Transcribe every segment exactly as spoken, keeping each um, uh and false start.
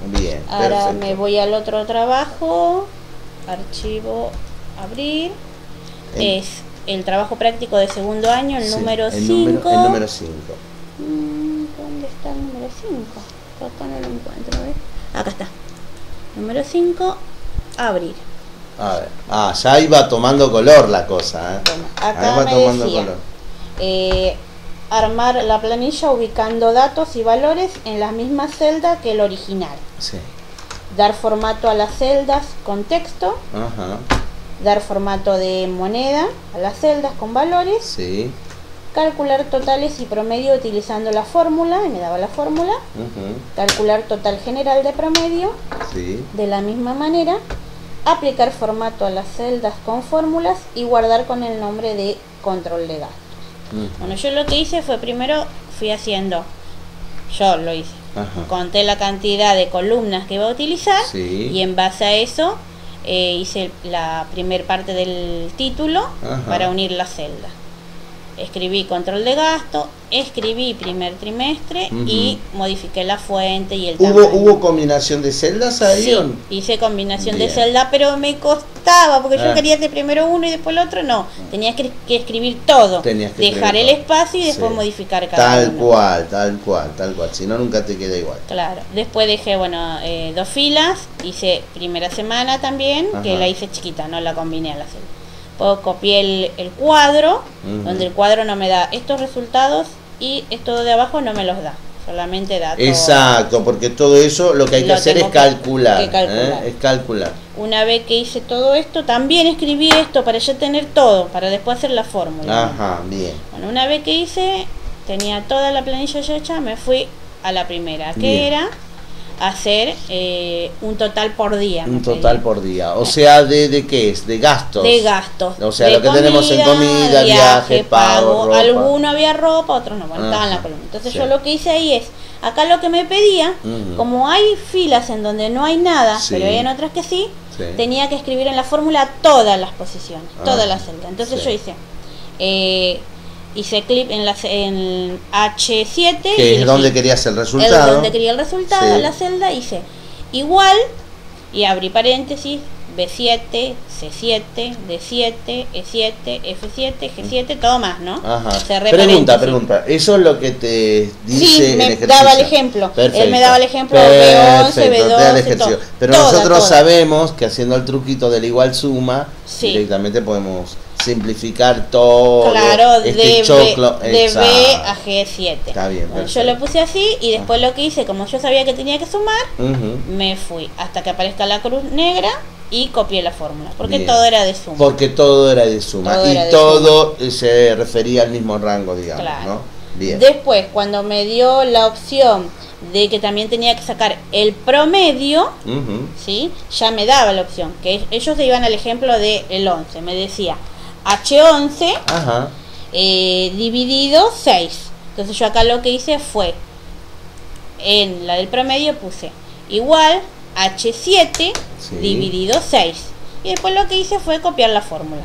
Bien, Ahora perfecto. me voy al otro trabajo, archivo, abrir, El, es el trabajo práctico de segundo año, el sí, número el número, cinco. el número cinco. ¿Dónde está el número cinco? Acá no lo encuentro, ¿ves? Acá está. Número cinco, abrir. A ver, ah, ya iba tomando color la cosa, ¿eh? Bueno, Ahí acá va me tomando decía, color. eh, armar la planilla ubicando datos y valores en la misma celda que el original. Sí. Dar formato a las celdas con texto. Ajá. Dar formato de moneda a las celdas con valores. Sí. Calcular totales y promedio utilizando la fórmula, y me daba la fórmula. Uh-huh. Calcular total general de promedio. Sí. De la misma manera. Aplicar formato a las celdas con fórmulas y guardar con el nombre de control de gastos. Uh-huh. Bueno, yo lo que hice fue primero fui haciendo, yo lo hice, Ajá. conté la cantidad de columnas que iba a utilizar. Sí. Y en base a eso eh, hice la primer parte del título. Ajá. Para unir las celdas. Escribí control de gasto, escribí primer trimestre. Uh-huh. Y modifiqué la fuente y el ¿Hubo, tamaño. ¿Hubo combinación de celdas ahí? Sí, ¿o no? hice combinación Bien. de celda, pero me costaba porque Ah. yo quería hacer primero uno y después el otro. No, tenías que, que escribir todo, Tenías que dejar escribir el todo. espacio y después Sí. modificar cada Tal uno. cual, tal cual, tal cual. Si no, nunca te queda igual. Claro, después dejé, bueno, eh, dos filas, hice primera semana también. Ajá. Que la hice chiquita, no la combiné a la celda. Después copié el, el cuadro, uh-huh. Donde el cuadro no me da estos resultados y esto de abajo no me los da, solamente da todo. Exacto, porque todo eso lo que hay que Lo hacer es tengo calcular, que calcular. ¿eh? Es calcular. Una vez que hice todo esto, también escribí esto para ya tener todo, para después hacer la fórmula. Ajá, bien. Bueno, una vez que hice, tenía toda la planilla ya hecha, me fui a la primera, que bien. Era hacer eh, un total por día. Un total pedía. Por día. O sea, ¿de, ¿de qué es? De gastos. De gastos. O sea, de lo que comida, tenemos en comida, viaje, viaje pago, ropa. Alguno había ropa, otros no. Bueno, estaban en la columna. Entonces sí. Yo lo que hice ahí es, acá lo que me pedía, uh-huh. Como hay filas en donde no hay nada, sí. Pero hay en otras que sí, sí, tenía que escribir en la fórmula todas las posiciones, uh-huh. Todas las celdas. Entonces sí. Yo hice... Eh, hice clip en la en H siete que es donde querías el resultado, el donde quería el resultado, sí. En la celda hice igual y abrí paréntesis B siete, C siete, D siete, E siete, F siete, G siete, todo más, ¿no? Ajá. Pregunta, pregunta, ¿eso es lo que te dice sí, el me ejercicio? Daba el ejemplo. Perfecto. Él me daba el ejemplo Perfecto. B once, B doce, todo. Pero toda, nosotros toda. sabemos que haciendo el truquito del igual suma, sí. Directamente podemos simplificar todo. Claro, este de, choclo, B, de B a G siete. Está bien. Bueno, yo lo puse así y después lo que hice, como yo sabía que tenía que sumar, uh-huh. Me fui hasta que aparezca la cruz negra y copié la fórmula, porque bien. Todo era de suma. Porque todo era de suma todo y de todo suma. Se refería al mismo rango, digamos, claro. ¿No? Bien. Después, cuando me dio la opción de que también tenía que sacar el promedio, uh-huh. ¿Sí? Ya me daba la opción, que ellos se iban al ejemplo del once, me decía H once Ajá. Eh, dividido seis. Entonces yo acá lo que hice fue, en la del promedio puse igual H siete sí. Dividido seis. Y después lo que hice fue copiar la fórmula.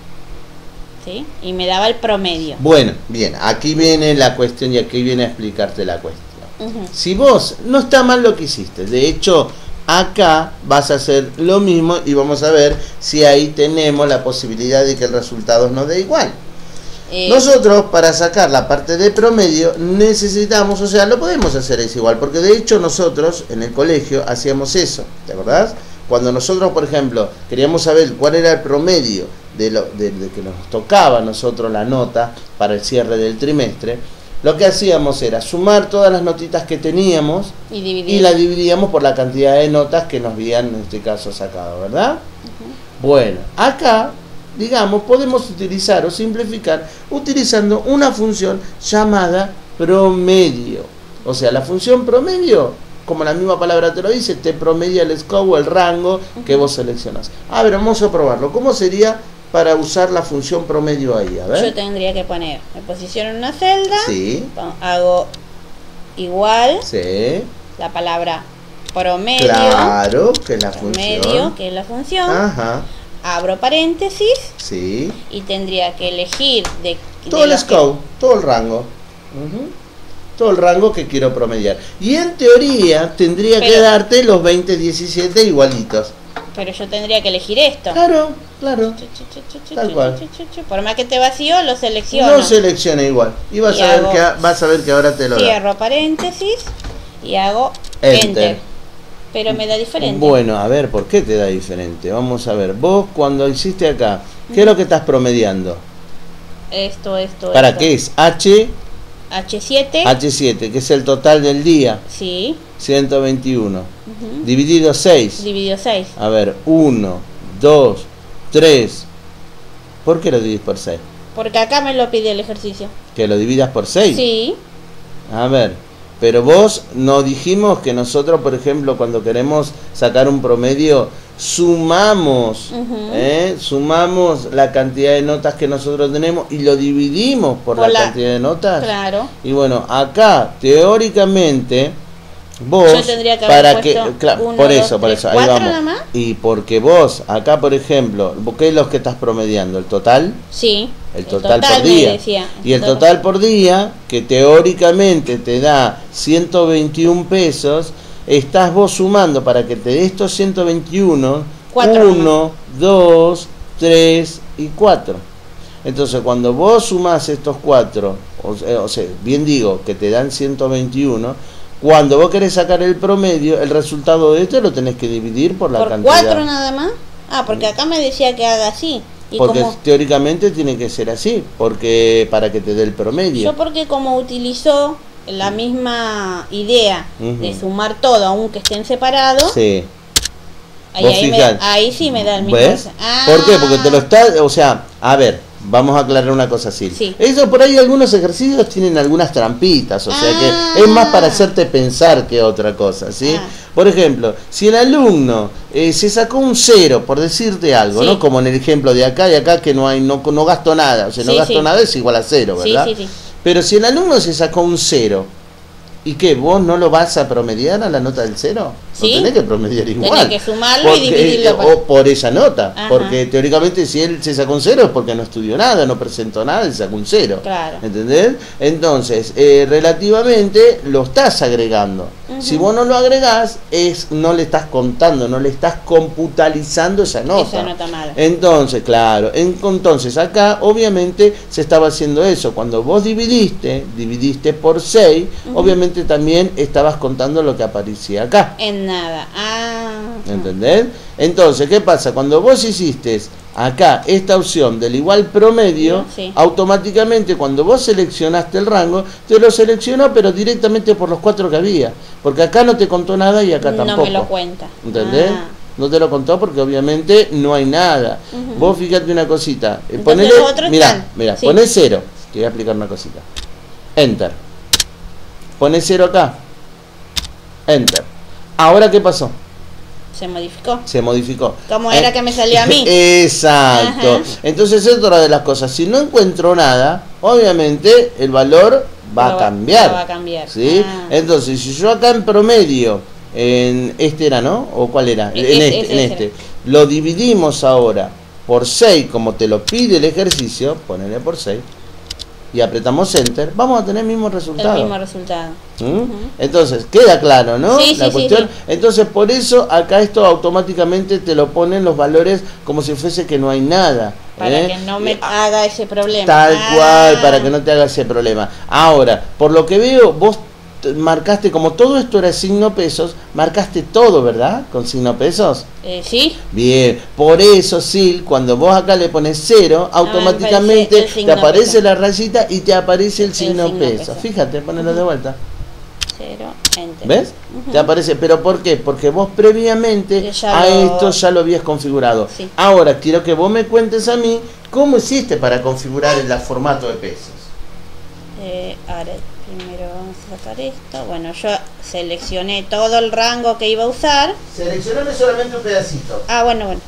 ¿Sí? Y me daba el promedio. Bueno, bien, aquí viene la cuestión y aquí viene a explicarte la cuestión. Uh-huh. Si vos, no está mal lo que hiciste, de hecho, acá vas a hacer lo mismo y vamos a ver si ahí tenemos la posibilidad de que el resultado nos dé igual. Eh, Nosotros para sacar la parte de promedio necesitamos, o sea, lo podemos hacer es igual, porque de hecho nosotros en el colegio hacíamos eso, ¿te acordás? Cuando nosotros, por ejemplo, queríamos saber cuál era el promedio de lo de, de que nos tocaba a nosotros la nota para el cierre del trimestre, lo que hacíamos era sumar todas las notitas que teníamos y, y la dividíamos por la cantidad de notas que nos habían en este caso sacado, ¿verdad? Uh-huh. Bueno, acá, digamos, podemos utilizar o simplificar utilizando una función llamada promedio. O sea, la función promedio, como la misma palabra te lo dice, te promedia el score o el rango uh-huh. que vos seleccionas. A ver, vamos a probarlo. ¿Cómo sería para usar la función promedio ahí? A ver. Yo tendría que poner, me posiciono en una celda, sí. Hago igual, sí. La palabra promedio, claro, que es la promedio, función, que es la función, ajá. Abro paréntesis, sí. Y tendría que elegir de todo de el scope, que... todo el rango. Uh-huh. todo el rango que quiero promediar. Y en teoría tendría pero, que darte los veinte diecisiete igualitos. Pero yo tendría que elegir esto. Claro, claro. Tal cual. Por más que te vacío, lo selecciono. Lo selecciona igual. Y vas, y a, ver que, vas a ver que ahora te lo da. Cierro paréntesis y hago enter. enter. Pero me da diferente. Bueno, a ver, ¿por qué te da diferente? Vamos a ver. Vos cuando hiciste acá, ¿qué es lo que estás promediando? Esto, esto, ¿Para esto. qué es? H... H siete. H siete, que es el total del día. Sí. ciento veintiuno. Uh-huh. Dividido seis. Dividido seis. A ver, uno, dos, tres. ¿Por qué lo dividís por seis? Porque acá me lo pide el ejercicio. ¿Que lo dividas por seis? Sí. A ver, pero vos no dijimos que nosotros, por ejemplo, cuando queremos sacar un promedio, sumamos, uh-huh. ¿eh? sumamos la cantidad de notas que nosotros tenemos y lo dividimos por, por la, la cantidad de notas. Claro. Y bueno, acá teóricamente vos yo tendría que para haber que claro, uno, por dos, eso, por tres, eso, ahí cuatro vamos. Nada más. Y porque vos acá, por ejemplo, ¿qué es lo que estás promediando? ¿El total? Sí. El total, el total por día. Decía, y el total, total por día, que teóricamente te da ciento veintiún pesos, estás vos sumando para que te dé estos ciento veintiuno, uno, dos, tres y cuatro. Entonces cuando vos sumás estos cuatro, o, o sea, bien digo, que te dan ciento veintiuno, cuando vos querés sacar el promedio, el resultado de esto lo tenés que dividir por la ¿Por cantidad. ¿Por cuatro nada más? Ah, porque acá me decía que haga así. ¿Y porque como... teóricamente tiene que ser así, porque para que te dé el promedio. Yo porque como utilizó la misma idea uh-huh. de sumar todo, aunque estén separados. Sí. Ahí, ahí, me, ahí sí me da el mismo. ¿Ves? Ah. ¿Por qué? Porque te lo está, o sea, a ver, vamos a aclarar una cosa así. Sí. Eso por ahí algunos ejercicios tienen algunas trampitas, o sea ah. que es más para hacerte pensar que otra cosa, ¿sí? Ah. Por ejemplo, si el alumno eh, se sacó un cero, por decirte algo, sí. ¿no? Como en el ejemplo de acá y acá que no hay, no, no gasto nada, o sea, no sí, gasto sí. nada es igual a cero, ¿verdad? Sí, sí, sí. Pero si el alumno se sacó un cero, ¿y qué? ¿Vos no lo vas a promediar a la nota del cero? ¿Sí? Lo tenés que promediar igual. Tenés que sumarlo porque, y dividirlo. Por... O por esa nota. Ajá. Porque teóricamente si él se sacó un cero es porque no estudió nada, no presentó nada y sacó un cero. Claro. ¿Entendés? Entonces, eh, relativamente lo estás agregando. Uh-huh. Si vos no lo agregás, es, no le estás contando, no le estás computalizando esa nota. Esa nota mala. Entonces, claro, en, entonces acá obviamente se estaba haciendo eso. Cuando vos dividiste, dividiste por seis, uh-huh. obviamente también estabas contando lo que aparecía acá. En nada. Ah. ¿Entendés? Entonces, ¿qué pasa? Cuando vos hiciste acá esta opción del igual promedio, sí. automáticamente cuando vos seleccionaste el rango, te lo seleccionó pero directamente por los cuatro que había. Porque acá no te contó nada y acá no tampoco. No me lo cuenta. ¿Entendés? Ah. No te lo contó porque obviamente no hay nada. Uh-huh. Vos fíjate una cosita. Ponele, mirá, mirá, sí. Poné cero. Te voy a explicar una cosita. Enter. Poné cero acá. Enter. Ahora, ¿qué pasó? Se modificó. Se modificó. Como era eh, que me salió a mí. Exacto. Ajá. Entonces, es otra de las cosas. Si no encuentro nada, obviamente el valor va lo a cambiar. Va a cambiar. ¿Sí? Ah. Entonces, si yo acá en promedio, en este era, ¿no? ¿O cuál era? Es, en es, este, es, en es, este. Lo dividimos ahora por seis, como te lo pide el ejercicio, ponele por seis. Y apretamos enter, vamos a tener el mismo resultado. El mismo resultado. ¿Mm? Uh-huh. Entonces, queda claro, ¿no? Sí, la sí, cuestión. Sí, sí. Entonces, por eso acá esto automáticamente te lo ponen los valores como si fuese que no hay nada. Para ¿eh? que no me haga ese problema. Tal ah. cual, para que no te haga ese problema. Ahora, por lo que veo, vos marcaste, como todo esto era signo pesos, marcaste todo, ¿verdad? Con signo pesos. Eh, sí. Bien, por eso, Sil, cuando vos acá le pones cero, automáticamente te aparece peso. La rayita y te aparece el, el signo, signo peso. peso. Fíjate, ponelo uh-huh. de vuelta. Cero, enter. ¿Ves? Uh-huh. Te aparece, pero ¿por qué? Porque vos previamente a lo... esto ya lo habías configurado. Sí. Ahora, quiero que vos me cuentes a mí cómo hiciste para configurar el formato de pesos. Eh, ahora, primero vamos a sacar esto. Bueno, yo seleccioné todo el rango que iba a usar. Seleccioname solamente un pedacito. Ah, bueno, bueno.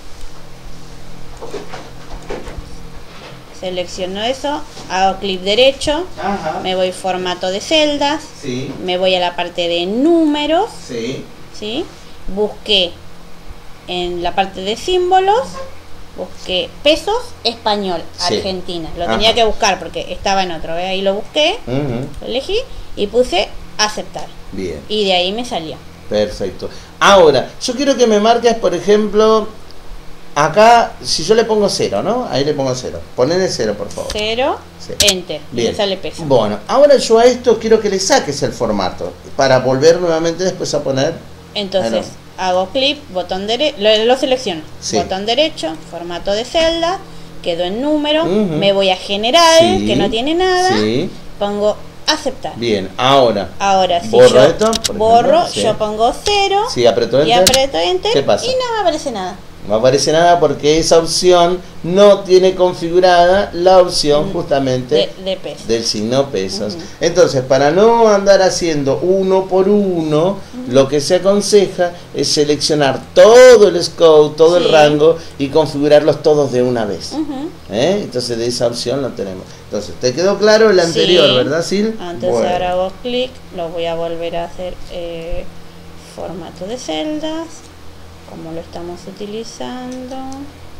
Selecciono eso, hago clic derecho, Ajá. me voy formato de celdas, sí. me voy a la parte de números, sí. ¿sí? Busqué en la parte de símbolos busqué pesos español, sí. Argentina. Lo Ajá. tenía que buscar porque estaba en otro. ¿Ve? Ahí lo busqué, uh-huh. lo elegí y puse aceptar. Bien. Y de ahí me salió. Perfecto. Ahora, yo quiero que me marques, por ejemplo, acá, si yo le pongo cero, ¿no? Ahí le pongo cero. Ponele cero, por favor. Cero, sí. Enter. Bien. Y me sale peso. Bueno, ahora yo a esto quiero que le saques el formato para volver nuevamente después a poner. Entonces, hago clic, botón derecho, lo, lo selecciono. Sí. Botón derecho, formato de celda, quedo en número, uh-huh. me voy a general, sí. que no tiene nada, sí. pongo aceptar. Bien, ahora. Ahora, si borro yo esto, borro, ejemplo, sí. yo pongo cero. Sí, aprieto enter. Y aprieto enter. ¿Qué pasa? Y no me aparece nada. No aparece nada porque esa opción no tiene configurada la opción justamente de, de pesos. del signo pesos. Uh-huh. Entonces, para no andar haciendo uno por uno, uh-huh. lo que se aconseja es seleccionar todo el scope, todo sí. el rango y configurarlos todos de una vez. Uh-huh. ¿Eh? Entonces, de esa opción lo tenemos. Entonces, ¿te quedó claro el anterior, sí. verdad, Sil? Entonces, bueno. ahora hago clic, lo voy a volver a hacer eh, formato de celdas. Como lo estamos utilizando,